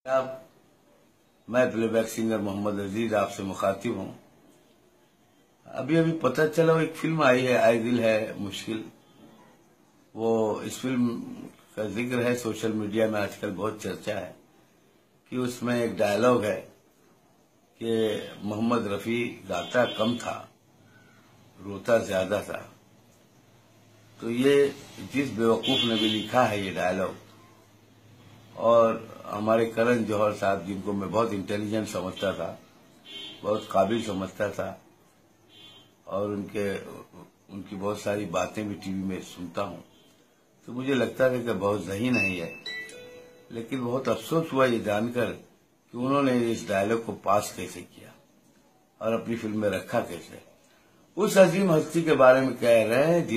अब मैं playback singer Mohammad अजीज आपसे मुखातिब हूँ। अभी अभी पता चला एक फिल्म आई है, आए दिल है मुश्किल। वो इस फिल्म का जिक्र है, सोशल मीडिया में आजकल बहुत चर्चा है कि उसमें एक डायलॉग है कि मोहम्मद रफी गाता कम था, रोता ज्यादा था। तो ये जिस बेवकूफ ने भी लिखा है ये डायलॉग, और हमारे करण जौहर साहब, जिनको मैं बहुत इंटेलिजेंट समझता था, बहुत काबिल समझता था, और उनकी बहुत सारी बातें भी टीवी में सुनता हूँ, तो मुझे लगता था कि बहुत ज़हीन नहीं है। लेकिन बहुत अफसोस हुआ ये जानकर कि उन्होंने इस डायलॉग को पास कैसे किया और अपनी फिल्म में रखा कैसे। उस अजीम हस्ती के बारे में कह रहे हैं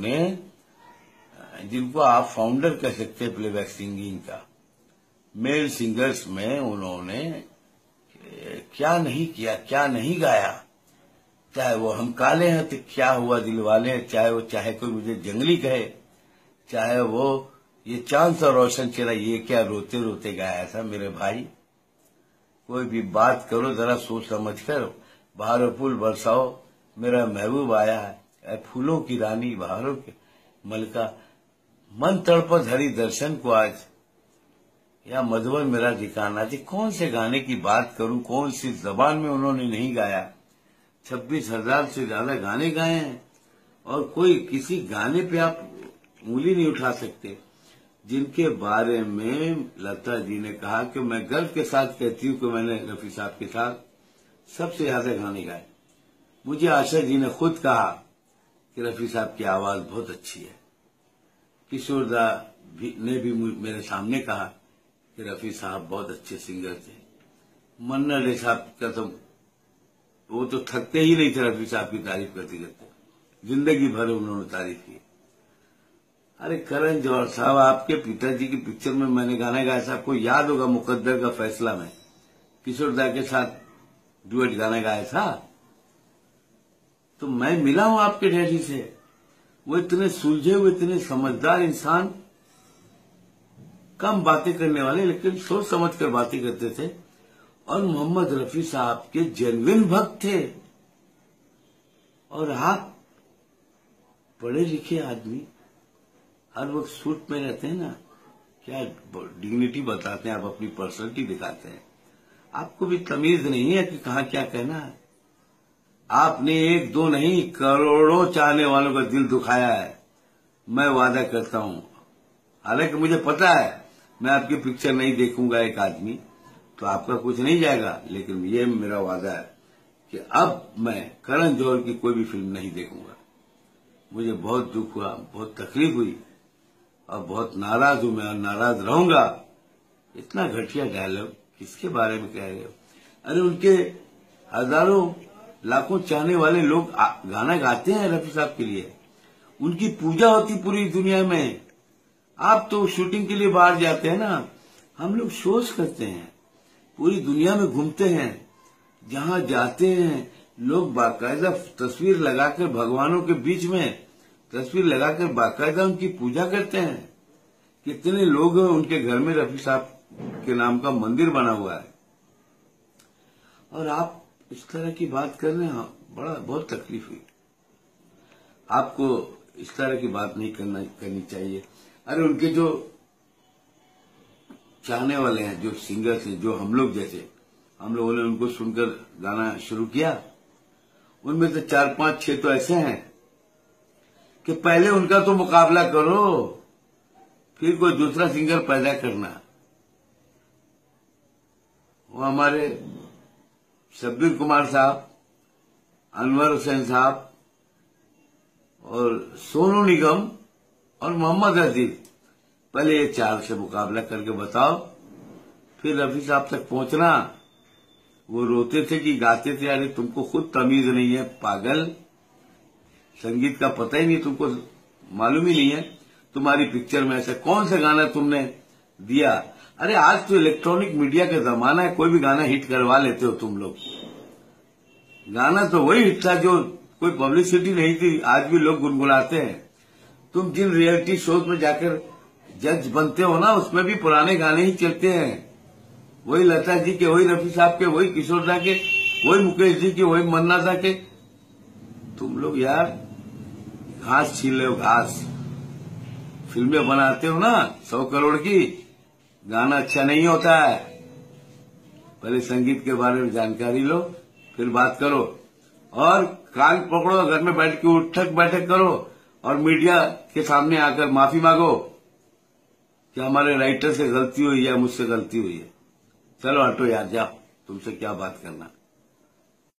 जिनको आप फाउंडर कह सकते हैं प्लेबैक सिंगिंग का। मेल सिंगर्स में उन्होंने क्या नहीं किया, क्या नहीं गाया। चाहे वो हम काले हैं तो क्या हुआ दिल वाले हैं, चाहे कोई मुझे जंगली कहे, चाहे वो ये चांद सा रोशन चला, ये क्या रोते रोते गाया था। मेरे भाई, कोई भी बात करो जरा सोच समझ कर। बहारों फूल बरसाओ, मेरा महबूब आया है, फूलों की रानी बहारों के मलका, मन तड़पत हरि दर्शन को आज, या मधुबन मेरा ठिकाना थी। कौन से गाने की बात करूं, कौन सी जबान में उन्होंने नहीं गाया। 26,000 से ज्यादा गाने गाए हैं, और कोई किसी गाने पे आप उंगली नहीं उठा सकते जिनके बारे में लता जी ने कहा कि मैं गर्व के साथ कहती हूँ कि मैंने रफी साहब के साथ सबसे ज्यादा गाने गाए। मुझे आशा जी ने खुद कहा कि रफी साहब की आवाज बहुत अच्छी है। किशोर दा ने भी मेरे सामने कहा कि रफी साहब बहुत अच्छे सिंगर थे। मन्ना डे साहब का तो वो तो थकते ही नहीं थे रफी साहब की तारीफ करते करते, जिंदगी भर उन्होंने तारीफ की। अरे करण जौहर साहब, आपके पिताजी की पिक्चर में मैंने गाना गाया था, आपको याद होगा, मुकद्दर का फैसला में किशोर दा के साथ डुएट गाना गाया था। तो मैं मिला हूं आपके डैडी से। वो इतने सुलझे हुए, इतने समझदार इंसान, कम बातें करने वाले, लेकिन सोच समझ कर बातें करते थे, और मोहम्मद रफी साहब के जेन्युइन भक्त थे। और आप पढ़े लिखे आदमी, हर वक्त सूट में रहते हैं ना, क्या डिग्निटी बताते हैं, आप अपनी पर्सनैलिटी दिखाते हैं। आपको भी तमीज नहीं है कि कहाँ क्या कहना है। आपने एक दो नहीं, करोड़ों चाहने वालों का दिल दुखाया है। मैं वादा करता हूं, हालांकि मुझे पता है मैं आपकी पिक्चर नहीं देखूंगा एक आदमी, तो आपका कुछ नहीं जाएगा, लेकिन ये मेरा वादा है कि अब मैं करण जौहर की कोई भी फिल्म नहीं देखूंगा। मुझे बहुत दुख हुआ, बहुत तकलीफ हुई, और बहुत नाराज हूं मैं, और नाराज रहूंगा। इतना घटिया डायलॉग किसके बारे में कह रहे हो? अरे उनके हजारों लाखों चाहने वाले लोग गाना गाते हैं रफी साहब के लिए, उनकी पूजा होती पूरी दुनिया में। आप तो शूटिंग के लिए बाहर जाते हैं ना, हम लोग शोज करते हैं, पूरी दुनिया में घूमते हैं। जहां जाते हैं लोग बाकायदा तस्वीर लगाकर, भगवानों के बीच में तस्वीर लगाकर बाकायदा उनकी पूजा करते हैं। कितने लोग हैं उनके घर में रफी साहब के नाम का मंदिर बना हुआ है, और आप इस तरह की बात कर रहे हैं। बहुत तकलीफ हुई। आपको इस तरह की बात नहीं करनी चाहिए। अरे उनके जो चाहने वाले हैं, जो सिंगर्स हैं, जो हम लोग जैसे, हम लोगों ने उनको सुनकर गाना शुरू किया, उनमें से 4, 5, 6 तो ऐसे हैं कि पहले उनका तो मुकाबला करो, फिर कोई दूसरा सिंगर पैदा करना। वो हमारे शब्बीर कुमार साहब, अनवर हुसैन साहब, और सोनू निगम, और मोहम्मद अजीज, पहले ये 4 से मुकाबला करके बताओ, फिर रफी साहब तक पहुंचना। वो रोते थे कि गाते थे। अरे तुमको खुद तमीज नहीं है पागल, संगीत का पता ही नहीं, तुमको मालूम ही नहीं है। तुम्हारी पिक्चर में ऐसा कौन सा गाना तुमने दिया? अरे आज तो इलेक्ट्रॉनिक मीडिया का जमाना है, कोई भी गाना हिट करवा लेते हो तुम लोग। गाना तो वही हिट था जो कोई पब्लिसिटी नहीं थी, आज भी लोग गुनगुनाते हैं। तुम जिन रियलिटी शोज में जाकर जज बनते हो ना, उसमें भी पुराने गाने ही चलते हैं। वही लता जी के, वही रफी साहब के, वही किशोर दा के, वही मुकेश जी के, वही मन्ना दा के। तुम लोग यार घास छीन रहे हो, घास। फिल्में बनाते हो ना 100 करोड़ की, गाना अच्छा नहीं होता है। पहले संगीत के बारे में जानकारी लो, फिर बात करो। और कान पकड़ो, घर में बैठ के उठक बैठक करो और मीडिया के सामने आकर माफी मांगो कि हमारे राइटर से गलती हुई है, मुझसे गलती हुई है। चलो हटो यार, जाओ, तुमसे क्या बात करना।